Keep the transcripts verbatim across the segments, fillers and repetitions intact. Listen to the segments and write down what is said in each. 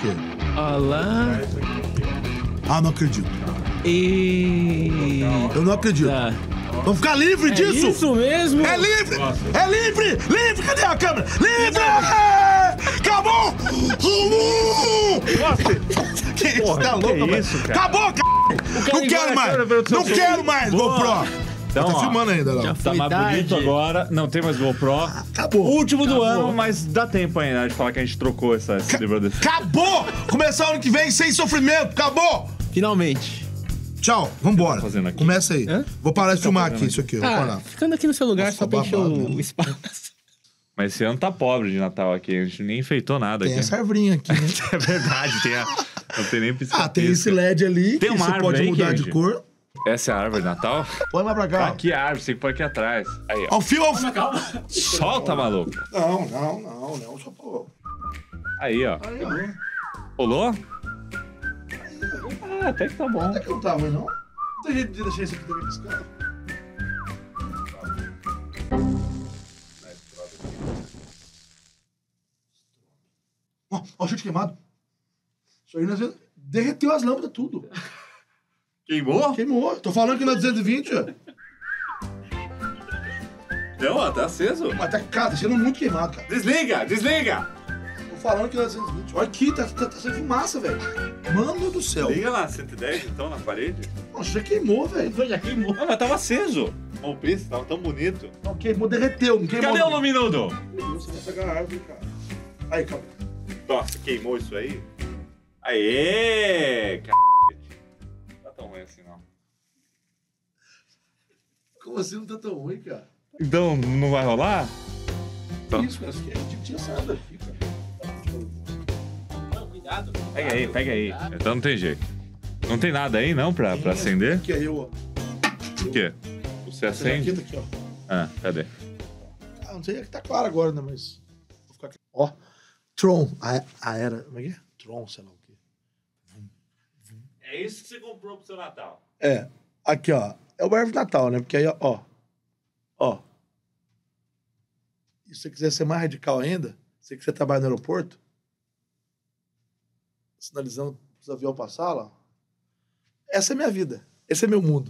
quê? Olha lá. Ah, não acredito. E... Eu não acredito. Tá. Vamos ficar livre É disso? isso mesmo? É livre! É livre! Livre! Cadê a câmera? Livre! Acabou! Que isso? Porra, Tá que louco, velho? isso, cara? Acabou, c... Não quero mais! Não quero mais, GoPro! Então, Tá ó, filmando ainda, não. já Tá foi mais tarde. bonito agora, não tem mais GoPro. Acabou. Último do Acabou. ano, mas dá tempo ainda de falar que a gente trocou essa, esse livro desse. Acabou! Começar ano que vem sem sofrimento! Acabou! Finalmente. Tchau, vambora. fazendo aqui? Começa aí. Hã? Vou parar de filmar fazendo aqui, isso aqui. Vou Ah, parar. ficando aqui no seu lugar Nossa, só pra encher babado, o né? espaço. Mas esse ano tá pobre de Natal aqui, a gente nem enfeitou nada Tem aqui. essa arvrinha aqui, né? É verdade, tem a... não tem nem pisca. Ah, tem esse L E D ali Tem que uma você árvore pode aí, mudar Kendi? de cor. Essa é a árvore de Natal? Põe mais pra cá. Aqui é a árvore, você tem que pôr aqui atrás. Aí, ó. Ó, o fio, ó, o fio. Solta, maluco. Não, não, não, não. Só pô. Aí, ó. Aí, ó. Pulou? Ah, até que tá bom. Até que não tá ruim, não. Não tem jeito de deixar isso aqui também piscando. Ó, ó o chute queimado. Isso aí nós derreteu as lâmpadas tudo. Queimou? Queimou. Tô falando que na duzentos e vinte, ó. Não, ó, tá aceso. Mas tá, cara, tá sendo muito queimado, cara. Desliga, desliga. Tô falando que na duzentos e vinte. Olha aqui, tá, tá, tá sendo fumaça, velho. Mano do céu. Liga lá, cento e dez então, na parede. Nossa, já queimou, velho. Já queimou. Não, mas tava aceso. O príncipe tava tão bonito. Não, queimou, derreteu. Não queimou. Cadê o não. luminudo? Meu Deus, você vai pegar a árvore, cara. Aí, acabou. Nossa, queimou isso aí? Aê! C... Não tá tão ruim assim, não. Como assim não tá tão ruim, cara? Então, não vai rolar? Que isso, cara? Isso aqui é tinha essa árvore aqui, cara. Cuidado. Pega aí, pega aí. Então não tem jeito. Não tem nada aí, não, pra, pra acender? Aqui, aí, ó. O quê? Você Essa acende? jaqueta aqui, ó. Ah, cadê? Ah, não sei, é que tá claro agora, né, mas... Vou ficar aqui. Ó, Tron. A, a era... Como é que é? Tron, sei lá o quê. É isso que você comprou pro seu Natal. É. Aqui, ó. É o árvore de Natal, né? Porque aí, ó, ó. Ó. E se você quiser ser mais radical ainda, você que você trabalha no aeroporto, sinalizando os aviões passar lá, essa é minha vida. Esse é meu mundo.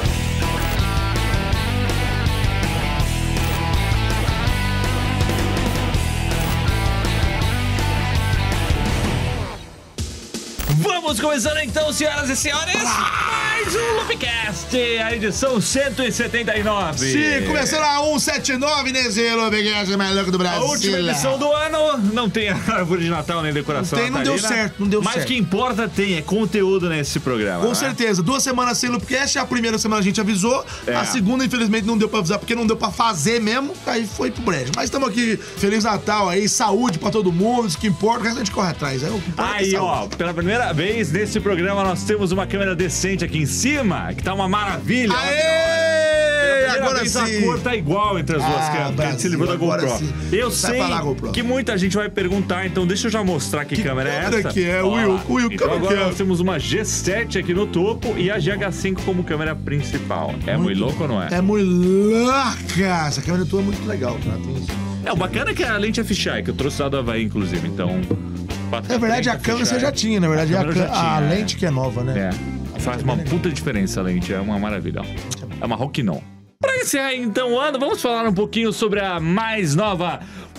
Vamos começando então, senhoras e senhores, mais um Loopcast, a edição cento e setenta e nove. Sim, começando a cento e setenta e nove nesse Loopcast mais louco do A Brasil. última edição do ano, não tem árvore de Natal nem decoração Não tem, não deu natalina, certo, não deu mas certo. o que importa tem, é conteúdo nesse programa. Com né? certeza. Duas semanas sem Loopcast, a primeira semana a gente avisou, É. a segunda, infelizmente, não deu pra avisar, porque não deu pra fazer mesmo, aí foi pro brejo. Mas estamos aqui, Feliz Natal aí, saúde pra todo mundo, isso que importa, o resto a gente corre atrás. É o que importa. Aí, é ó, saúde. pela primeira vez nesse programa nós temos uma câmera decente aqui em cima, que tá uma maravilha. Aê! Pela Agora primeira vez sim. a cor tá igual entre as duas Ah, câmeras, porque a gente se Brasil, livrou da agora GoPro. sim. Eu Sai sei pra lá, GoPro. que muita gente vai perguntar, então deixa eu já mostrar que, Que câmera é câmera essa. que é, Ó Will? lá. Will, então câmera agora que é? nós temos uma G sete aqui no topo e a G H cinco como câmera principal. É muito louco ou não é? É muito louca! Essa câmera tua é muito legal, cara. Tem isso. É, o bacana é que a lente é fisheye, que eu trouxe lá do Havaí, inclusive, então... Na verdade, a câmera você já tinha, na verdade, A a, câmera já a, a tinha, é. lente que é nova, né? É, faz uma puta diferença a lente, é uma maravilha. É uma Rokinon. Pra encerrar então o ano, vamos falar um pouquinho sobre a mais nova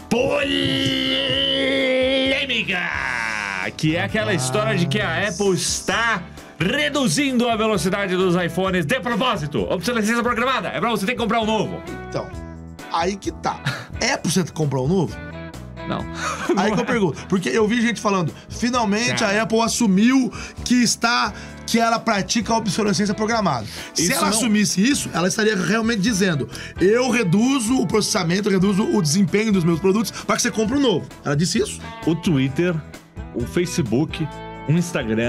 polêmica, que é aquela história de que a Apple está reduzindo a velocidade dos iPhones de propósito. Obsolescência programada, é pra você ter que comprar um novo. Então, aí que tá. É pra você comprar um novo? Não. Aí que eu pergunto, porque eu vi gente falando, finalmente Cara. a Apple assumiu que está, que ela pratica a obsolescência programada. Se Isso ela não- assumisse isso, ela estaria realmente dizendo, eu reduzo o processamento, eu reduzo o desempenho dos meus produtos para que você compre um novo. Ela disse isso? O Twitter, o Facebook, o Instagram,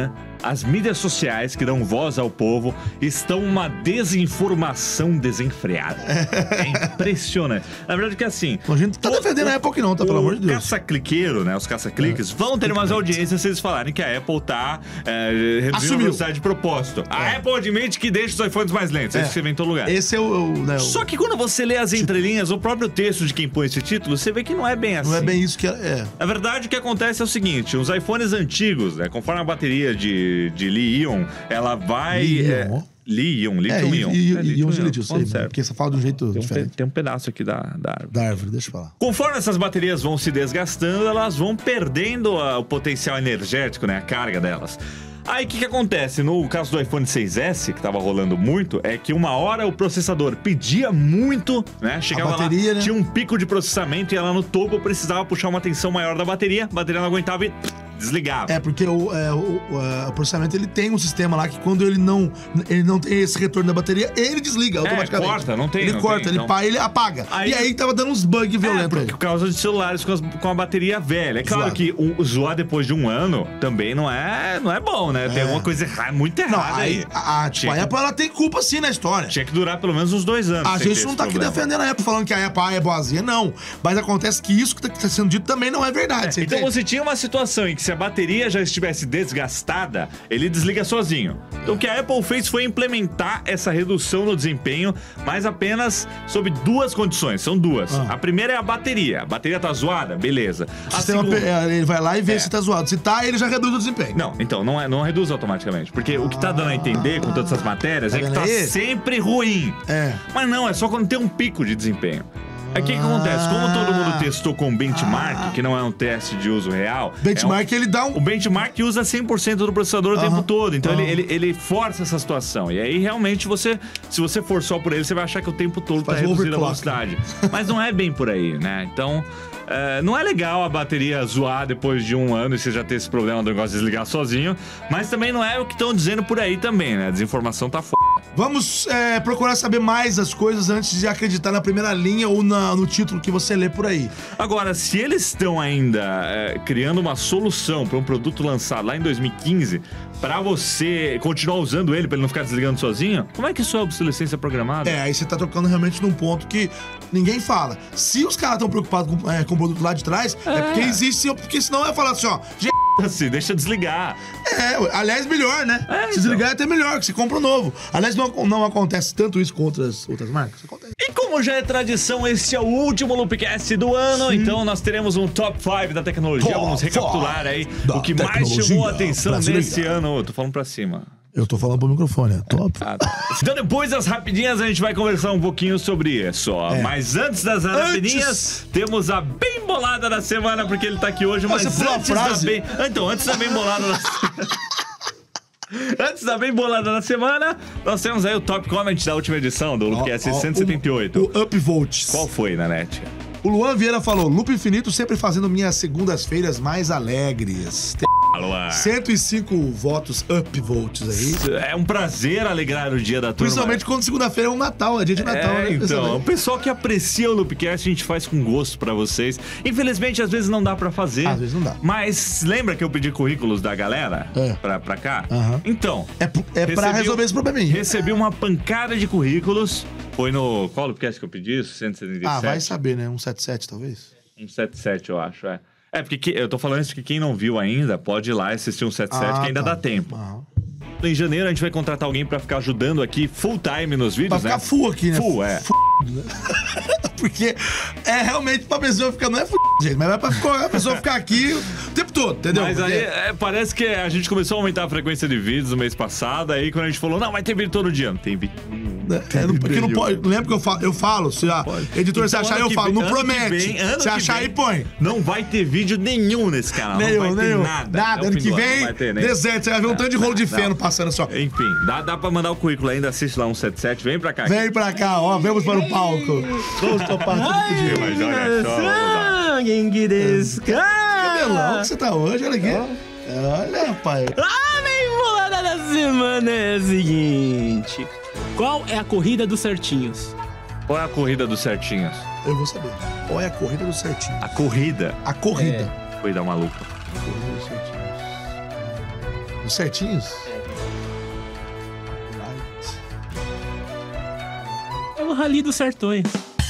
as mídias sociais que dão voz ao povo estão uma desinformação desenfreada. É impressionante. Na verdade que assim... A gente não tá defendendo a Apple aqui não, tá? Pelo amor de Deus. Os caça-cliqueiro, né? Os caça-cliques é. vão ter umas audiências se eles falarem que a Apple tá é, reduzindo a velocidade de propósito. A é. Apple admite que deixa os iPhones mais lentos. É. Isso que você vem em todo lugar. Esse é o... o, né, o... Só que quando você lê as entrelinhas, o próprio texto de quem põe esse título, você vê que não é bem assim. Não é bem isso que é. Na verdade, o que acontece é o seguinte, os iPhones antigos, né? Conforme a bateria de, de Li-ion, ela vai... Li-ion? Li-ion, Lithium-ion. É, Ion de lítio, eu sei, né? Porque você fala de um jeito tem diferente. Um, tem um pedaço aqui da, da árvore. Da árvore, deixa eu falar. Conforme essas baterias vão se desgastando, elas vão perdendo a, o potencial energético, né? A carga delas. Aí o que, que acontece? No caso do iPhone seis S, que tava rolando muito, é que uma hora o processador pedia muito, né? Chegava a bateria, lá, né? Tinha um pico de processamento e ela no topo precisava puxar uma tensão maior da bateria, a bateria não aguentava e desligava. É, porque o, é, o, o, o processamento, ele tem um sistema lá que quando ele não, ele não tem esse retorno da bateria, ele desliga automaticamente. É, corta, não tem. Ele não corta, tem, ele, então... pá, ele apaga. Aí, e aí tava dando uns bugs violentos. É, por causa de celulares com, as, com a bateria velha. É claro Zoado. que o, zoar depois de um ano também não é, não é bom, né? Tem é. alguma coisa errada, muito errada não, aí. aí. A, a, tipo, a Apple, ela tem culpa sim na história. Tinha que durar pelo menos uns dois anos. A gente não tá problema. aqui defendendo a Apple, falando que a Apple é boazinha, não. Mas acontece que isso que tá sendo dito também não é verdade. É, você então entende? você tinha uma situação em que se a bateria já estivesse desgastada, ele desliga sozinho. Então o que a Apple fez foi implementar essa redução no desempenho, mas apenas sob duas condições. São duas. Ah. A primeira é a bateria. A bateria tá zoada? Beleza. O sistema, segunda... ele vai lá e vê é. se tá zoado. Se tá, ele já reduz o desempenho. Não, então, não, é, não reduz automaticamente. Porque ah. o que tá dando a entender com todas essas matérias tá é que tá aí? sempre ruim. É. Mas não, é só quando tem um pico de desempenho. Aí o que, que acontece? Como todo mundo testou com benchmark, ah. que não é um teste de uso real... Benchmark, é um, ele dá um... O benchmark usa cem por cento do processador o uh-huh. tempo todo. Então uh-huh. ele, ele, ele força essa situação. E aí, realmente, você... Se você for só por ele, você vai achar que o tempo todo Faz tá reduzindo a velocidade. Mas não é bem por aí, né? Então... É, não é legal a bateria zoar depois de um ano e você já ter esse problema do negócio de desligar sozinho, mas também não é o que estão dizendo por aí também, né? A desinformação tá f***. Vamos é, procurar saber mais as coisas antes de acreditar na primeira linha ou na, no título que você lê por aí. Agora, se eles estão ainda é, criando uma solução para um produto lançado lá em dois mil e quinze para você continuar usando ele, para ele não ficar desligando sozinho, como é que isso é obsolescência programada? É, aí você tá tocando realmente num ponto que ninguém fala. Se os caras estão preocupados com, é, com o produto lá de trás, é, é porque existe, porque senão vai falar assim, ó... Assim, deixa desligar. É, aliás, melhor, né? É, Se desligar então. é até melhor, que você compra um novo. Aliás, não, não acontece tanto isso com outras, outras marcas. Acontece. E como já é tradição, esse é o último Loopcast do ano, Sim. então nós teremos um top cinco da tecnologia. Top Vamos recapitular aí o que mais chamou a atenção brasileira. nesse ano. Tô falando pra cima. Eu tô falando pro microfone, é top. Ah, tá. Então depois das rapidinhas a gente vai conversar um pouquinho sobre isso. É. Mas antes das rapidinhas, antes... temos a bem bolada da semana, porque ele tá aqui hoje, mas Você antes da bem... Então, antes da bem bolada da semana... Antes da bem bolada da semana, nós temos aí o top comment da última edição do Loopcast cento e setenta e oito. O, o Upvotes. Qual foi, Nanete? O Luan Vieira falou, Loop Infinito sempre fazendo minhas segundas-feiras mais alegres. cento e cinco votos upvotes aí. É um prazer alegrar o dia da turma. Principalmente quando segunda-feira é um Natal, é dia de Natal, é, né? Então, o pessoal que aprecia o Loopcast, a gente faz com gosto pra vocês. Infelizmente, às vezes não dá pra fazer. Às vezes não dá. Mas lembra que eu pedi currículos da galera é. pra, pra cá? Uhum. Então. É, é recebi, pra resolver esse probleminha. Recebi uma pancada de currículos. Foi no. Qual Loopcast que eu pedi isso? cento e setenta e sete? Ah, vai saber, né? um setenta e sete, talvez? um setenta e sete, eu acho, é. É, porque que, eu tô falando isso que quem não viu ainda pode ir lá e assistir um setenta e sete, ah, que ainda tá. dá tempo. Ah. Em janeiro a gente vai contratar alguém pra ficar ajudando aqui full time nos vídeos, pra né? Pra ficar full aqui, né? Full, é. Full, né? Porque é realmente pra pessoa ficar... Não é full, gente, mas é pra ficar, a pessoa ficar aqui o tempo todo, entendeu? Mas Porque... aí é, parece que a gente começou a aumentar a frequência de vídeos no mês passado, aí quando a gente falou, não, vai ter vídeo todo dia. Não tem vídeo. É, é, porque não pode. Lembra que eu falo, eu falo se a editor então, se achar, eu falo, vem, não promete. Vem, se achar aí, põe. Não vai ter vídeo nenhum nesse canal. Nenhum, não vai ter nenhum. nada. Nada, ano que vem, ter, deserto. Você vai ver um tanto de rolo de feno passando só. Enfim, dá, dá pra mandar o currículo ainda, assiste lá um setenta e sete, vem pra cá. Vem aqui. pra cá, ó, vamos para o palco. Vamos topar tudo que dia. Mas olha só, Genki desu ka? Cabelão que você tá hoje, olha aqui. Olha, rapaz. A bem bolada da semana é a seguinte. Qual é a corrida dos certinhos? Qual é a corrida dos certinhos? Eu vou saber. Qual é a corrida dos certinhos? A corrida? A corrida. É. Corrida maluca. A corrida dos certinhos. Os certinhos? É o Rally dos Sertões.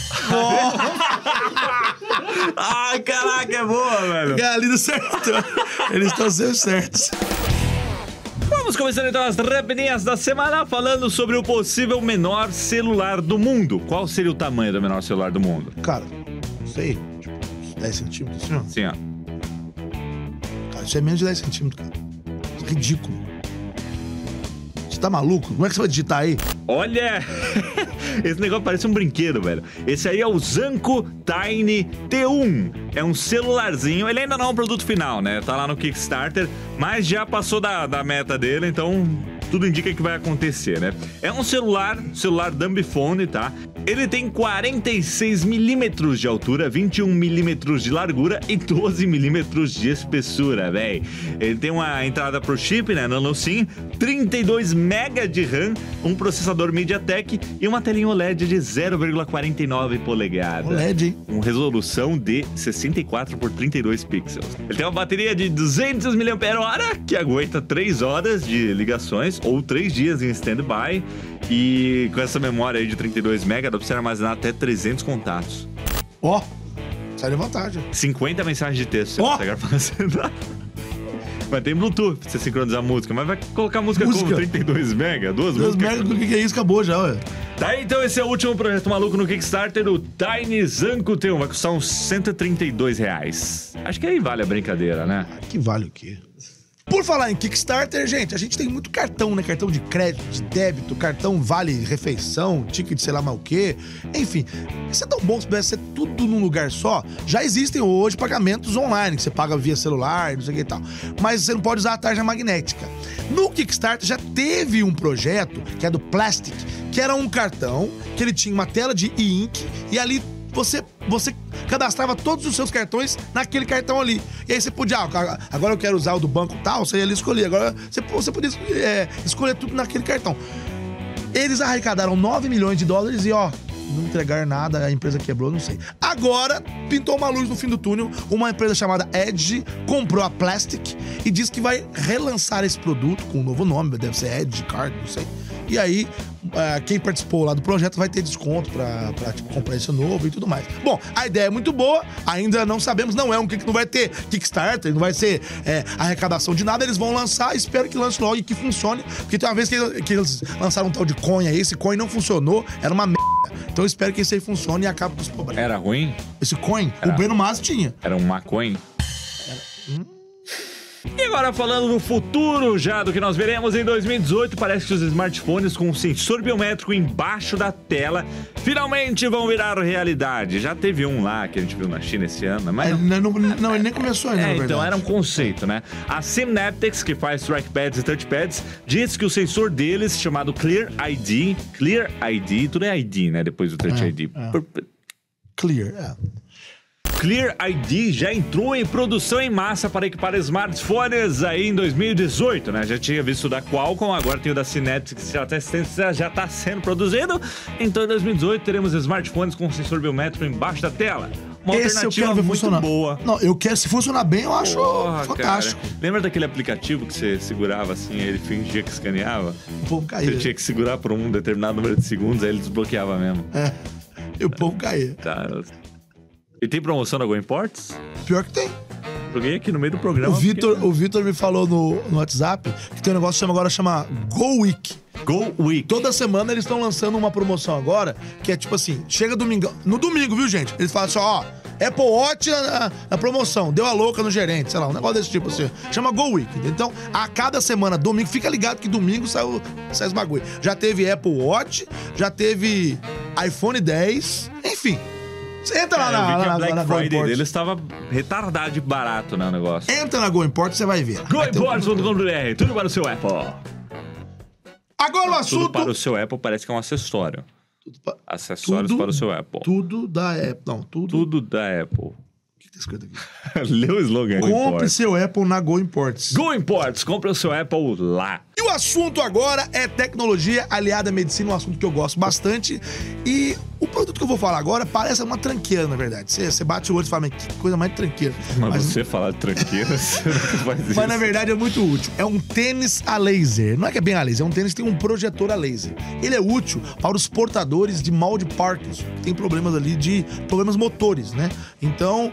Ai, caraca, é boa, velho. É ali do Sertões. Eles estão sendo certos. Vamos começando então as rapidinhas da semana falando sobre o possível menor celular do mundo. Qual seria o tamanho do menor celular do mundo? Cara, não sei. Tipo, dez centímetros, assim, ó. Sim, ó. Cara, isso é menos de dez centímetros, cara. Isso é ridículo. Você tá maluco? Como é que você vai digitar aí? Olha, esse negócio parece um brinquedo, velho. Esse aí é o Zanco Tiny T um. É um celularzinho, ele ainda não é um produto final, né? Tá lá no Kickstarter, mas já passou da, da meta dele, então tudo indica que vai acontecer, né? É um celular, celular dumbphone, tá? Ele tem quarenta e seis milímetros de altura, vinte e um milímetros de largura e doze milímetros de espessura, véi. Ele tem uma entrada pro chip, né, nano SIM, trinta e dois megabytes de RAM, um processador MediaTek e uma telinha O L E D de zero vírgula quarenta e nove polegadas. O L E D, hein? Com resolução de sessenta e quatro por trinta e dois pixels. Ele tem uma bateria de duzentos miliampères-hora, que aguenta três horas de ligações ou três dias em standby. E com essa memória aí de trinta e dois megabytes, dá pra você armazenar até trezentos contatos. Ó, sai de vantagem. cinquenta mensagens de texto você Ó! consegue armazenar. Mas tem Bluetooth pra você sincronizar a música. Mas vai colocar a música, Música. como trinta e dois megabytes? Duas Deus músicas? merda, o que que é isso? Acabou já, ué. Tá, então esse é o último projeto maluco no Kickstarter, o Tiny Zanco T um. Vai custar uns cento e trinta e dois reais. Acho que aí vale a brincadeira, né? Ah, que vale o quê? Por falar em Kickstarter, gente, a gente tem muito cartão, né? Cartão de crédito, de débito, cartão vale refeição, ticket sei lá mais o quê. Enfim, isso é tão bom se pudesse ser tudo num lugar só. Já existem hoje pagamentos online, que você paga via celular, não sei o que e tal. Mas você não pode usar a tarja magnética. No Kickstarter já teve um projeto, que é do Plastic, que era um cartão, que ele tinha uma tela de e-ink e ali você... você cadastrava todos os seus cartões naquele cartão ali. E aí você podia, ah, agora eu quero usar o do banco tal, você ia ali escolher. Agora você, você podia é, escolher tudo naquele cartão. Eles arrecadaram nove milhões de dólares e, ó, não entregaram nada, a empresa quebrou, não sei. Agora, pintou uma luz no fim do túnel, uma empresa chamada Edge comprou a Plastic e diz que vai relançar esse produto com um novo nome, deve ser Edge Card, não sei. E aí, uh, quem participou lá do projeto vai ter desconto pra, pra tipo, comprar esse novo e tudo mais. Bom, a ideia é muito boa, ainda não sabemos, não é um que não vai ter Kickstarter, não vai ser é, arrecadação de nada, eles vão lançar, espero que lance logo e que funcione, porque tem uma vez que, que eles lançaram um tal de coin aí, esse coin não funcionou, era uma merda. Então eu espero que esse aí funcione e acabe com os problemas. Era ruim? Esse coin, Era. o Breno Masi tinha. Era um maconha? E agora falando no futuro já do que nós veremos em dois mil e dezoito, parece que os smartphones com sensor biométrico embaixo da tela finalmente vão virar realidade. Já teve um lá que a gente viu na China esse ano, mas... É, não, não, não, ele nem começou ainda, É, na verdade. então era um conceito, né? A Synaptics, que faz trackpads e touchpads, diz que o sensor deles, chamado Clear I D, Clear I D, tudo é I D, né? Depois do Touch É, I D. é. Por- Clear, é. Clear I D já entrou em produção em massa para equipar smartphones aí em dois mil e dezoito, né? Já tinha visto o da Qualcomm, agora tem o da Synaptics que já está já tá sendo produzido. Então em dois mil e dezoito teremos smartphones com sensor biométrico embaixo da tela. Uma Esse eu alternativa quero ver muito funcionar. boa. Não, eu quero, se funcionar bem, eu acho Porra, fantástico. cara. Lembra daquele aplicativo que você segurava assim, ele fingia que escaneava? O povo Você caía. tinha que segurar por um determinado número de segundos, aí ele desbloqueava mesmo. É, e o povo caía. Tá. E tem promoção da Go Imports? Pior que tem. Joguei aqui no meio do programa. O Vitor, porque- o Vitor me falou no, no WhatsApp que tem um negócio que chama, agora chama Go Week. Go Week. Toda semana eles estão lançando uma promoção agora, que é tipo assim, chega domingo, no domingo, viu, gente? Eles falam assim, ó, Apple Watch na, na- na promoção, deu a louca no gerente, sei lá, um negócio desse tipo assim. Chama Go Week. Então, a cada semana, domingo, fica ligado que domingo sai, o- sai os bagulho. Já teve Apple Watch, já teve iPhone dez, enfim. Você entra lá É, na, eu vi que lá a na, Black lá na Go Friday Import. deles estava retardado de barato, né, o negócio. Entra na Go Import, você vai ver. Go Vai ter um- Imports ponto com ponto b r, tudo para o seu Apple. Agora o Tudo assunto... para o seu Apple parece que é um acessório. Tudo pa- Acessórios tudo- para o seu Apple. Tudo da Apple. Não, tudo... Tudo da Apple. O que tá escrito aqui? Lê o slogan. Go Compre Imports. seu Apple na Go Imports. Go Imports, compre o seu Apple lá. E o assunto agora é tecnologia aliada à medicina, um assunto que eu gosto bastante. E o produto que eu vou falar agora parece uma tranqueira, na verdade. Você, você bate o olho e fala, mas que coisa mais tranqueira. Mas, mas você falar de tranqueira, você não faz isso. Mas na verdade é muito útil. É um tênis a laser. Não é que é bem a laser, é um tênis que tem um projetor a laser. Ele é útil para os portadores de mal de Parkinson, que tem problemas ali de problemas motores, né? Então,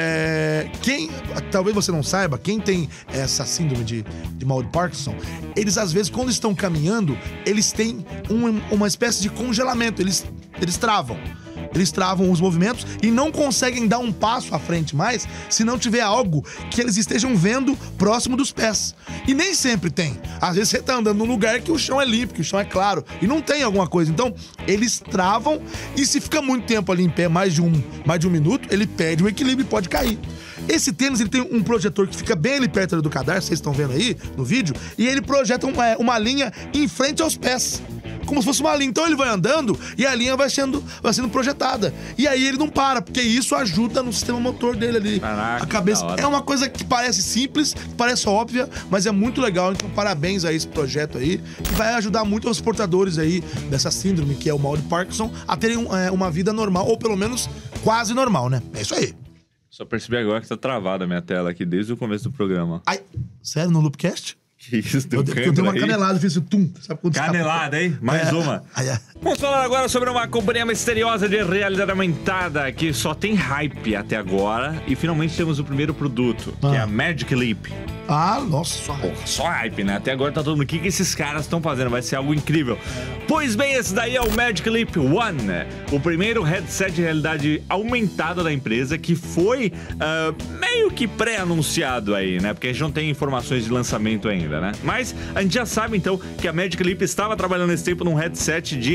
é, quem, talvez você não saiba, quem tem essa síndrome de, de mal de Parkinson, eles às vezes quando estão caminhando, eles têm um, uma espécie de congelamento, eles, eles travam. Eles travam os movimentos e não conseguem dar um passo à frente mais se não tiver algo que eles estejam vendo próximo dos pés. E nem sempre tem. Às vezes você tá andando num lugar que o chão é limpo, que o chão é claro, e não tem alguma coisa. Então, eles travam e se fica muito tempo ali em pé, mais de um, mais de um minuto, ele perde o equilíbrio e pode cair. Esse tênis, ele tem um projetor que fica bem ali perto do cadarço, vocês estão vendo aí no vídeo, e ele projeta uma, uma linha em frente aos pés. Como se fosse uma linha. Então ele vai andando e a linha vai sendo, vai sendo projetada. E aí ele não para, porque isso ajuda no sistema motor dele ali. Caraca, a cabeça é uma coisa que parece simples, que parece óbvia, mas é muito legal. Então parabéns a esse projeto aí, que vai ajudar muito os portadores aí dessa síndrome, que é o mal de Parkinson, a terem é, uma vida normal, ou pelo menos quase normal, né? É isso aí. Só percebi agora que tá travada a minha tela aqui desde o começo do programa. Ai, sério, no Loopcast? Que isso, deu eu, eu dei uma canelada, fiz o tum. Sabe quando canelada, hein? Mais é, uma. É, é. Vamos falar agora sobre uma companhia misteriosa de realidade aumentada que só tem hype até agora. E finalmente temos o primeiro produto, ah. que é a Magic Leap. Ah, nossa, só hype. Pô, só hype, né? Até agora tá todo mundo... O que, que esses caras estão fazendo? Vai ser algo incrível. Pois bem, esse daí é o Magic Leap One, né? O primeiro headset de realidade aumentada da empresa, que foi uh, meio que pré-anunciado aí, né? Porque a gente não tem informações de lançamento ainda, né? Mas a gente já sabe, então, que a Magic Leap estava trabalhando nesse tempo num headset de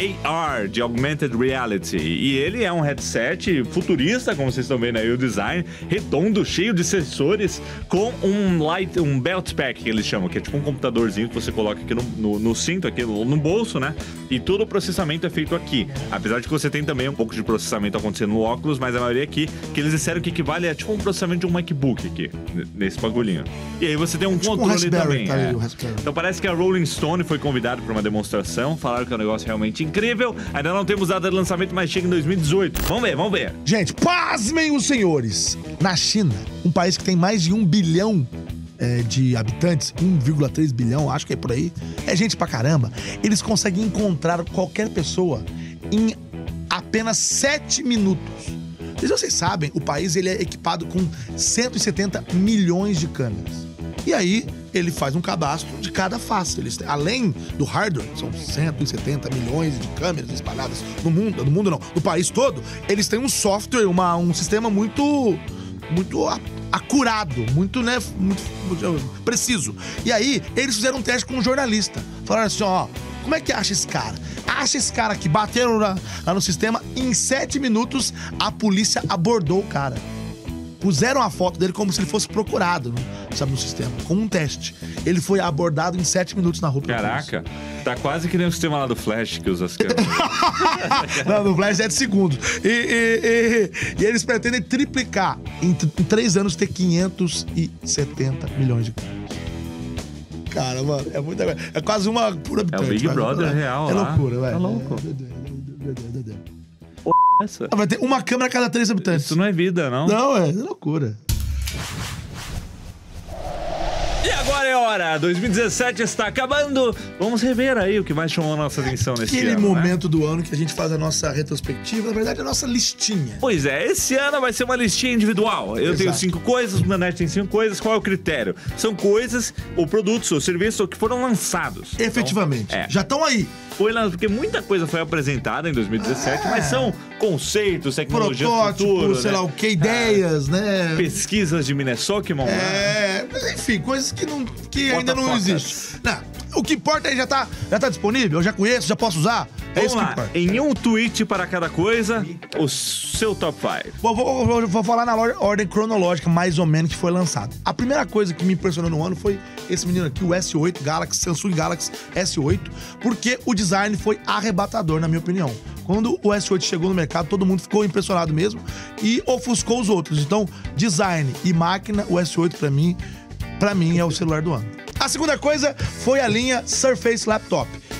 A R, de Augmented Reality. E ele é um headset futurista, como vocês estão vendo aí, o design, redondo, cheio de sensores, com um light, um belt pack, que eles chamam, que é tipo um computadorzinho que você coloca aqui no, no, no cinto, aqui no, no bolso, né? E todo o processamento é feito aqui. Apesar de que você tem também um pouco de processamento acontecendo no óculos, mas a maioria aqui, que eles disseram que equivale a tipo um processamento de um MacBook aqui, nesse bagulhinho. E aí você tem um tipo controle um também. Tá é. aí, então parece que a Rolling Stone foi convidada para uma demonstração, falaram que é um negócio realmente incrível. Ainda não temos data de lançamento, mas chega em dois mil e dezoito. Vamos ver, vamos ver. Gente, pasmem os senhores. Na China, um país que tem mais de um bilhão é, de habitantes, um vírgula três bilhão, acho que é por aí, é gente pra caramba. Eles conseguem encontrar qualquer pessoa em apenas sete minutos. E vocês sabem, o país ele é equipado com cento e setenta milhões de câmeras. E aí, ele faz um cadastro de cada face. Eles, além do hardware, são cento e setenta milhões de câmeras espalhadas no mundo, no mundo não, no país todo. Eles têm um software, uma, um sistema muito, muito acurado, muito, né, muito, muito preciso. E aí, eles fizeram um teste com um jornalista. Falaram assim, ó, como é que acha esse cara? Acha esse cara que bateram lá, lá no sistema, em sete minutos a polícia abordou o cara. Puseram a foto dele como se ele fosse procurado, sabe, no sistema, como um teste. Ele foi abordado em sete minutos na rua. Caraca, tá quase que nem o sistema lá do Flash que usa as câmeras. Não, no Flash é de segundos. E, e, e, e eles pretendem triplicar, em, em três anos, ter quinhentos e setenta milhões de câmeras. Cara, mano, é muita coisa. É quase uma por habitante. É o Big Brother é, real, É lá. loucura, velho. É louco. Essa. Vai ter uma câmera a cada três habitantes. Isso não é vida, não? Não, é, é loucura. E agora é hora, dois mil e dezessete está acabando. Vamos rever aí o que mais chamou a nossa atenção nesse Aquele ano, momento né? do ano que a gente faz a nossa retrospectiva, na verdade, a nossa listinha. Pois é, esse ano vai ser uma listinha individual. Eu Exato. tenho cinco coisas, o Nanete tem cinco coisas. Qual é o critério? São coisas, ou produtos, ou serviços que foram lançados. Efetivamente. Então, é. Já estão aí. Foi lá, porque muita coisa foi apresentada em dois mil e dezessete, é. mas são conceitos, tecnologia do futuro, sei né? lá o que, ideias, é. né? Pesquisas de Minnesota, mano. É, mas enfim, coisas que, não, que ainda não existem. Não, o que importa é já tá, já tá disponível, eu já conheço, já posso usar. É Vamos isso lá, que importa. em um tweet para cada coisa, o seu top cinco. Vou, vou, vou, vou falar na ordem cronológica, mais ou menos, que foi lançado. A primeira coisa que me impressionou no ano foi esse menino aqui, o S oito Galaxy, Samsung Galaxy S oito, porque o design foi arrebatador, na minha opinião. Quando o S oito chegou no mercado, todo mundo ficou impressionado mesmo e ofuscou os outros. Então, design e máquina, o S oito pra mim, pra mim é o celular do ano. A segunda coisa foi a linha Surface Laptop.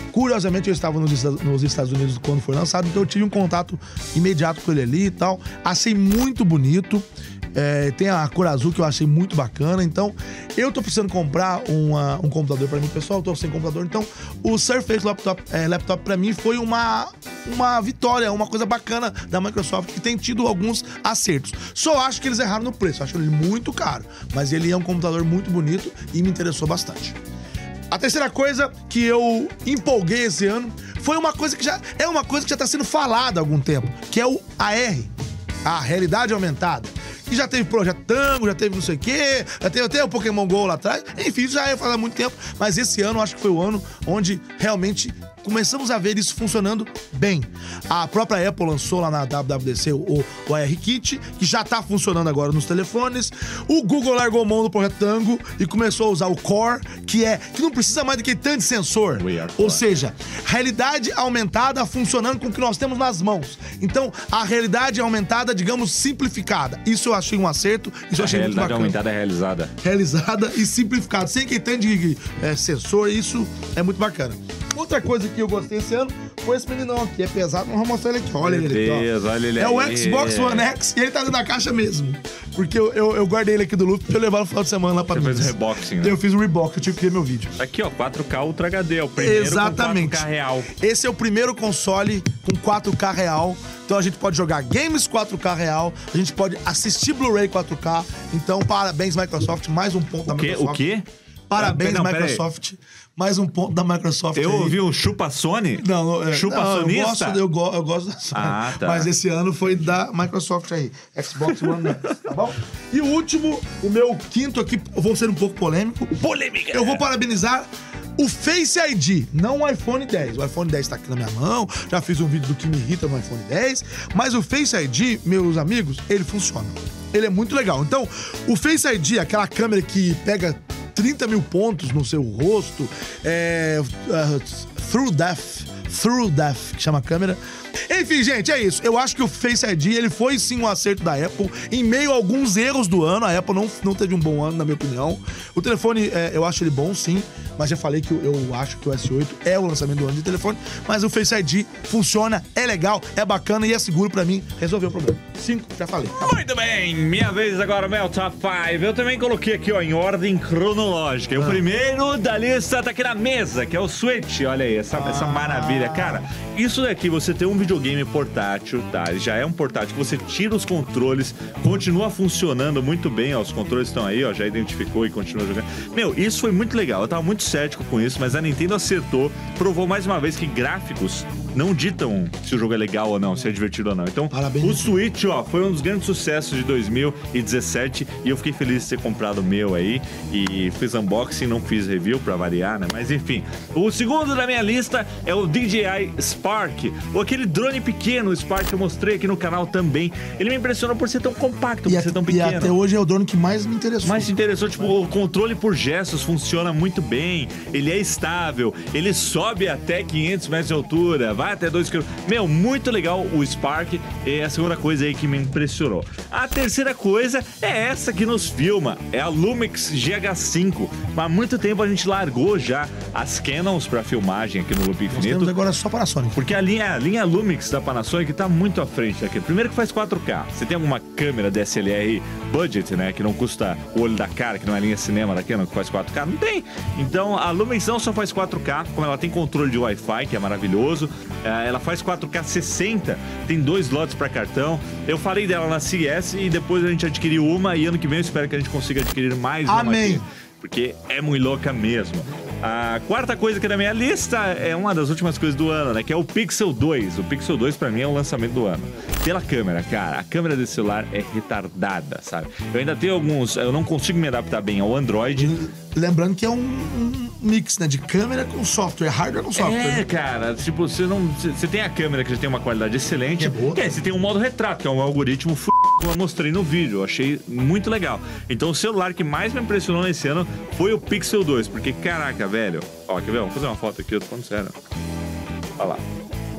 Curiosamente, eu estava nos, nos Estados Unidos quando foi lançado, então eu tive um contato imediato com ele ali e tal. Achei muito bonito. É, tem a cor azul que eu achei muito bacana. Então, eu tô precisando comprar uma, um computador pra mim, pessoal. Eu tô sem computador. Então, o Surface Laptop, é, laptop pra mim foi uma, uma vitória, uma coisa bacana da Microsoft, que tem tido alguns acertos. Só acho que eles erraram no preço. Acho ele muito caro. Mas ele é um computador muito bonito e me interessou bastante. A terceira coisa que eu empolguei esse ano foi uma coisa que já é uma coisa que já está sendo falada há algum tempo, que é o A R, a realidade aumentada. Que já teve Projeto Tango, já teve não sei o quê, já teve até o Pokémon GO lá atrás. Enfim, isso já ia falar há muito tempo, mas esse ano acho que foi o ano onde realmente começamos a ver isso funcionando bem. A própria Apple lançou lá na W W D C o, o A R Kit, que já tá funcionando agora nos telefones. O Google largou mão do Projeto Tango e começou a usar o Core, que é que não precisa mais de que tanto sensor. Ou seja, realidade aumentada funcionando com o que nós temos nas mãos. Então, a realidade aumentada, digamos, simplificada. Isso eu achei um acerto, isso eu achei muito bacana. A realidade aumentada é realizada. Realizada e simplificada, sem que tanto de é, sensor, isso é muito bacana. Outra coisa que eu gostei esse ano foi esse meninão aqui. É pesado, mas vou mostrar ele aqui. Olha ele aqui, ó. Olha ele é aí. o Xbox One X e ele tá dentro da caixa mesmo. Porque eu, eu, eu guardei ele aqui do loop pra eu levar no final de semana lá pra mim. Você fez o reboxing, né? Eu fiz o rebox, eu tive que ver meu vídeo. Aqui, ó, quatro K Ultra H D. É o primeiro Exatamente. com quatro K real. Esse é o primeiro console com quatro K real. Então a gente pode jogar games quatro K real, a gente pode assistir Blu-ray quatro K. Então, parabéns, Microsoft. Mais um ponto da O quê? Microsoft. O quê? Parabéns, não, Microsoft. Mais um ponto da Microsoft. Eu aí. ouvi um chupa Sony? Não, é, chupa não, sonista? Eu gosto, eu, go, eu gosto da Sony. Ah, tá. Mas esse ano foi da Microsoft aí. Xbox One X, tá bom? E o último, o meu quinto aqui, eu vou ser um pouco polêmico. Polêmica! Eu vou parabenizar o Face I D, não o iPhone dez. O iPhone dez tá aqui na minha mão, já fiz um vídeo do que me irrita no iPhone dez, mas o Face I D, meus amigos, ele funciona. Ele é muito legal. Então, o Face I D, aquela câmera que pega trinta mil pontos no seu rosto, é, uh, Through Death, Through Death, que chama a câmera. Enfim, gente, é isso. Eu acho que o Face I D, ele foi sim um acerto da Apple, em meio a alguns erros do ano. A Apple não, não teve um bom ano, na minha opinião. O telefone, é, eu acho ele bom, sim, mas já falei que eu, eu acho que o S oito é o lançamento do ano de telefone, mas o Face I D funciona, é legal, é bacana e é seguro pra mim resolver o problema. Cinco, já falei. Muito bem, minha vez agora, meu top cinco. Eu também coloquei aqui, ó, em ordem cronológica. Ah. O primeiro da lista tá aqui na mesa, que é o Switch. Olha aí, essa, ah. essa maravilha. Cara, isso daqui, você tem um videogame portátil, tá? Ele já é um portátil que você tira os controles, continua funcionando muito bem, ó. Os controles estão aí, ó, já identificou e continua jogando. Meu, isso foi muito legal. Eu tava muito cético com isso, mas a Nintendo acertou, provou mais uma vez que gráficos não ditam se o jogo é legal ou não, se é divertido ou não. Então, Parabéns. O Switch, ó, foi um dos grandes sucessos de dois mil e dezessete e eu fiquei feliz de ter comprado o meu aí e fiz unboxing, não fiz review pra variar, né? Mas enfim, o segundo da minha lista é o D J I Spark, ou aquele drone pequeno, o Spark que eu mostrei aqui no canal também. Ele me impressionou por ser tão compacto, e por ser tão pequeno. E até hoje é o drone que mais me interessou. Mais me interessou, tipo, o controle por gestos funciona muito bem, ele é estável, ele sobe até quinhentos metros de altura, vai até dois quilômetros. Meu, muito legal o Spark, é a segunda coisa aí que me impressionou. A terceira coisa é essa que nos filma, é a Lumix G H cinco. Há muito tempo a gente largou já as Canons para filmagem aqui no Loop Infinito. Nós temos agora só Panasonic. Porque a linha, a linha Lumix da Panasonic tá muito à frente daqui. Primeiro que faz quatro K. Você tem alguma câmera D S L R budget, né, que não custa o olho da cara, que não é linha cinema da Canon, que faz quatro K? Não tem. Então a Lumix não só faz quatro K, como ela tem controle de Wi-Fi, que é maravilhoso. Ela faz quatro K sessenta, tem dois slots para cartão. Eu falei dela na C E S e depois a gente adquiriu uma e ano que vem eu espero que a gente consiga adquirir mais uma. Amém. Aqui, porque é muito louca mesmo. A quarta coisa que é da minha lista é uma das últimas coisas do ano, né? Que é o Pixel dois. O Pixel dois pra mim é o lançamento do ano. Pela câmera, cara, a câmera desse celular é retardada, sabe? Eu ainda tenho alguns... Eu não consigo me adaptar bem ao Android. Lembrando que é um, um mix, né? De câmera com software, hardware com software. É, cara, tipo, você não... Você tem a câmera que já tem uma qualidade excelente. Que é boa. É, você tem um modo retrato, que é um algoritmo f... como eu mostrei no vídeo. Eu achei muito legal. Então o celular que mais me impressionou nesse ano foi o Pixel dois. Porque, caraca, velho... Ó, quer ver? Vamos fazer uma foto aqui, eu tô falando sério. Olha lá.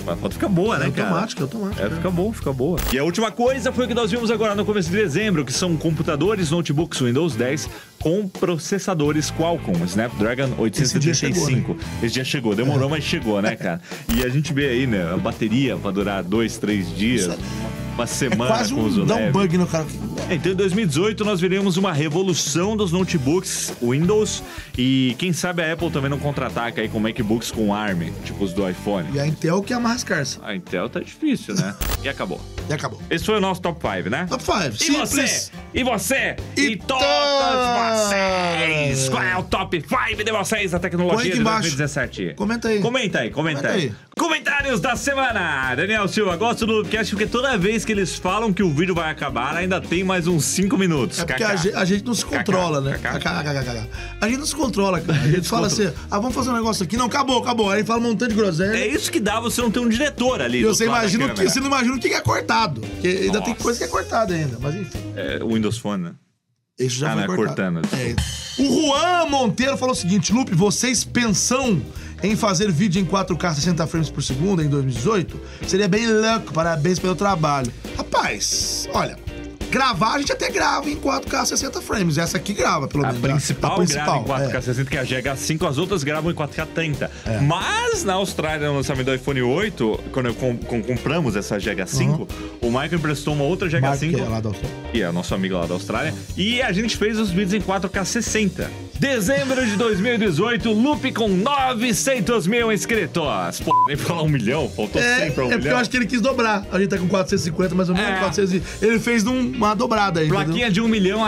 A foto fica boa, né, é cara? automática, é automática. É, fica boa, fica boa. E a última coisa foi o que nós vimos agora no começo de dezembro, que são computadores, notebooks Windows dez com processadores Qualcomm, Snapdragon oitocentos e trinta e cinco. Esse dia chegou, né? Esse dia chegou, demorou, é. mas chegou, né, cara? E a gente vê aí, né, a bateria pra durar dois, três dias... Uma semana é quase com um, uso dá leve. um bug no cara. Então, em dois mil e dezoito, nós veremos uma revolução dos notebooks Windows e quem sabe a Apple também não contra-ataca aí com MacBooks com ARM, tipo os do iPhone. E a Intel que é a mais escarsa. A Intel tá difícil, né? E acabou. E acabou. Esse foi o nosso top cinco, né? Top cinco. E Simples. você? E você? E, E todos to- vocês? Qual é o top cinco de vocês da tecnologia Põe aqui de embaixo. dois mil e dezessete? Comenta aí. Comenta aí, comenta, Comenta aí. aí. Comentários da semana. Daniel Silva, gosto do Loopcast porque toda vez que eles falam que o vídeo vai acabar, ainda tem mais uns cinco minutos. É porque Kaká. a gente, a gente não se controla, né? Kaká. Kaká, kaká, kaká. A gente não se controla, cara. A gente fala assim, ah, vamos fazer um negócio aqui. Não, acabou, acabou. Aí fala um montão de groselha. É isso que dá você não ter um diretor ali. E do você outro lado da imagina o que, câmera. você não imagina o que é cortado. Porque ainda Nossa. tem coisa que é cortada ainda. Mas enfim. É, o Windows Phone, né? Isso já Ah, foi não, é cortado. cortando. É. O Juan Monteiro falou o seguinte: Lupe, vocês pensam em fazer vídeo em quatro K sessenta frames por segundo em dois mil e dezoito? Seria bem louco, parabéns pelo trabalho. Rapaz, olha, gravar a gente até grava em quatro K sessenta frames. Essa aqui grava, pelo A menos. principal, a principal grava em quatro K é. sessenta, que é a G H cinco, as outras gravam em quatro K trinta. É. Mas na Austrália, no lançamento do iPhone oito, quando eu com, com- compramos essa G H cinco, o Michael emprestou uma outra G H Marco, cinco, que é lá da Austrália. que é nosso amigo lá da Austrália, e a gente fez os vídeos em quatro K sessenta. Dezembro de dois mil e dezoito, Lupe com novecentos mil inscritos. Pô, nem falar um milhão, faltou É, cem pra um é porque milhão. eu acho que ele quis dobrar. A gente tá com quatrocentos e cinquenta, mais ou menos. É. quatrocentos e... Ele fez num- uma dobrada aí. Plaquinha entendeu? de um milhão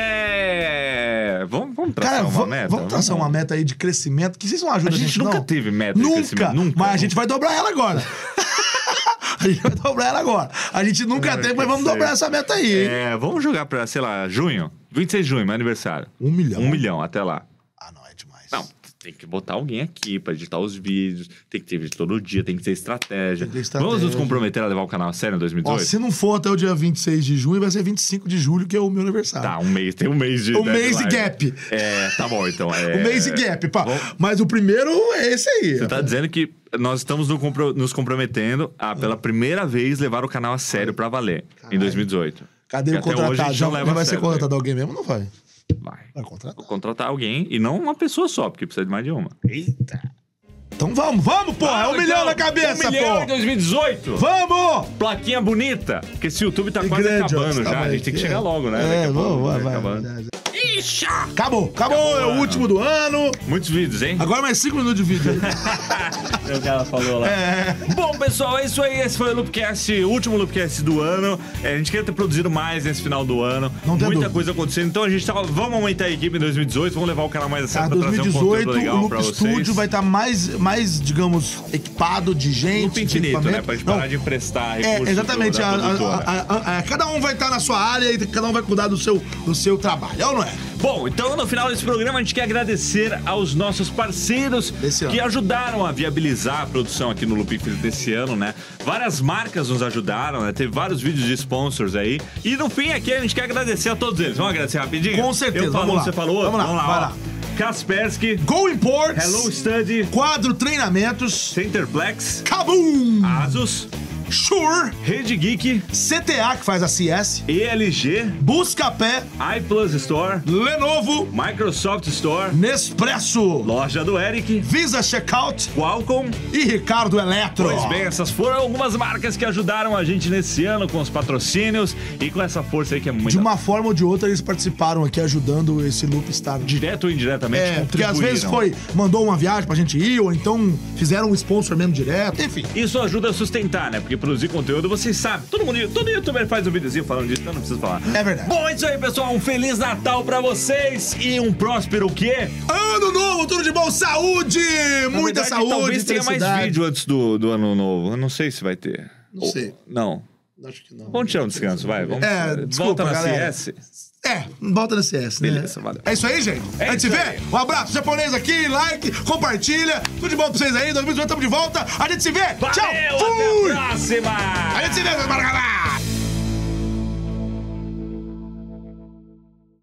até... Vamos, vamos traçar Cara, uma va- meta? vamos traçar uma meta aí de crescimento, que vocês não ajudam A a gente gente, nunca não. teve meta de Nunca, crescimento, nunca. mas a gente vai dobrar ela agora. A gente vai dobrar ela agora. A gente nunca É, teve, mas vamos sei. dobrar essa meta aí, hein? É, vamos jogar pra, sei lá, junho. vinte e seis de junho, meu aniversário. Um milhão. Um milhão, até lá. Ah, não, é demais. Não, tem que botar alguém aqui pra editar os vídeos. Tem que ter vídeo todo dia, tem que ter estratégia. Tem que ter estratégia. Vamos nos comprometer a levar o canal a sério em dois mil e Ó, dezoito? se não for até o dia vinte e seis de junho, vai ser vinte e cinco de julho, que é o meu aniversário. Tá, um mês, tem um mês de... Um mês de deadline. gap. É, tá bom, então. É... Um mês de gap, pá. Vamos- Mas o primeiro é esse aí. Você tá dizendo que nós estamos no compro- nos comprometendo a, pela primeira vez, levar o canal a sério pra valer em dois mil e dezoito. Cadê E o até hoje a contratado? gente Já, não leva já a vai ser sério, contratado alguém mesmo? Não vai. Vai. Vai contratar. Vou contratar alguém e não uma pessoa só, porque precisa de mais de uma. Eita. Então vamos, vamos, pô. É um Vamos, milhão então. na cabeça, Um milhão pô. em dois mil e dezoito. Vamos! Plaquinha bonita, porque esse YouTube tá E quase grande, ó, acabando esse já. A tamanho gente tem que aqui, chegar é. logo, né? É, Daqui a pouco vamos, vai, vai vai. acabando. vai. Ixi! Acabou, acabou, é o ano. último do ano. Muitos vídeos, hein? Agora mais cinco minutos de vídeo. O cara falou lá. É. Bom, pessoal, é isso aí. Esse foi o Loopcast, o último Loopcast do ano. É, a gente queria ter produzido mais nesse final do ano. Não tem Muita dúvida. coisa acontecendo. Então a gente tava. Vamos aumentar a equipe em dois mil e dezoito. Vamos levar o canal mais a Tá, sério pra trazer um conteúdo dois mil e dezoito, legal o Loop pra vocês. Studio vai estar mais, mais, digamos, equipado de gente. Loop de infinito, né? equipamento. Pra gente Não, parar de emprestar recursos É, exatamente. da A- a- produtora. a- a- a- cada um vai estar na sua área e cada um vai cuidar do seu, do seu trabalho, é ou não é? Bom, então no final desse programa a gente quer agradecer aos nossos parceiros Desse que ano. ajudaram a viabilizar a produção aqui no Loop Infinito desse ano, né? Várias marcas nos ajudaram, né? Teve vários vídeos de sponsors aí. E no fim aqui a gente quer agradecer a todos eles. Vamos agradecer rapidinho? Com certeza, Eu falo, vamos lá. você falou? Vamos lá, vai ó. lá. Kaspersky, Go Imports, Hello Study, Quadro Treinamentos, Centerplex, Kaboom, Asus, Shure, Rede Geek, C T A, que faz a C S, E L G, Buscapé, iPlus Store, Lenovo, Microsoft Store, Nespresso, Loja do Eric, Visa Checkout Qualcomm. e Ricardo Eletro. Pois bem, essas foram algumas marcas que ajudaram a gente nesse ano com os patrocínios e com essa força aí que é muito... De uma forma ou de outra, eles participaram aqui ajudando esse Loop estar. Direto ou indiretamente É, porque às vezes contribuíram. foi, mandou uma viagem pra gente ir, ou então fizeram um sponsor mesmo direto, enfim. Isso ajuda a sustentar, né? Porque produzir conteúdo, vocês sabem. Todo mundo, todo youtuber faz um videozinho falando disso, então não preciso falar. É verdade. Bom, é isso aí, pessoal. Um Feliz Natal pra vocês e um próspero o quê? Ano novo, tudo de bom, saúde! Na Muita verdade, saúde, talvez tenha mais felicidade. vídeo antes do, do ano novo. Eu não sei se vai ter. Não Ou- sei. Não. Acho que não. Vamos tirar um descanso, vai. Vamos. É, Volta desculpa, na galera. C S. É, volta no C S, né? Beleza, valeu. É isso aí, gente. É a gente se isso vê. aí. Um abraço japonês aqui, like, compartilha. Tudo de bom pra vocês aí. dois mil e dezoito, tamo de volta. A gente se vê. Valeu, Tchau. até Fui. a próxima! A gente se vê, meus margalá.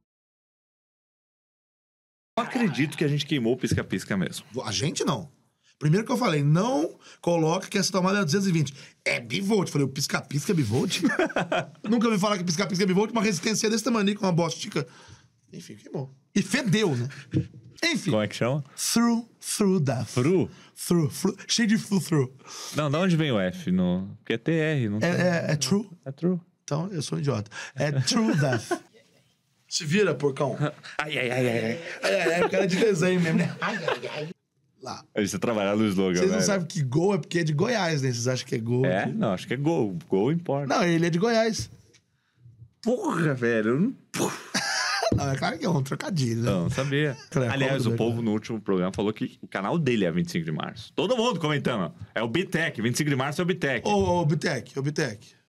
Não acredito que a gente queimou o pisca-pisca mesmo. A gente não. Primeiro que eu falei, não coloca que essa tomada é duzentos e vinte. É bivolt. Falei, o pisca-pisca é bivolt? Nunca ouvi falar que pisca-pisca é bivolt, uma resistência desse tamanho com uma bostica. Enfim, queimou. E fedeu, né? Enfim. Como é que chama? Through, through death. Through? Through, through. Cheio de through, through. Não, de onde vem o F? No... Porque é T R, não É, tem. é, é true. É true. Então, eu sou um idiota. É true death. Se vira, porcão. Ai, ai, ai, ai. Ai, ai, ai, o cara é de desenho mesmo, né? Ai, ai, ai. Lá. Aí você trabalhar no slogan, Vocês não velho. sabem que gol é porque é de Goiás, né? Vocês acham que é gol? É? de- Não, acho que é gol. Gol importa. Não, ele é de Goiás. Porra, velho. Não, é claro que é um trocadilho, né? Não, não sabia. Cara, Aliás, como o do povo Beto. no último programa falou que o canal dele é vinte e cinco de março. Todo mundo comentando. É o Bitec. vinte e cinco de março é o Bitec. Ô, ô, Bitec, ô, Bitec.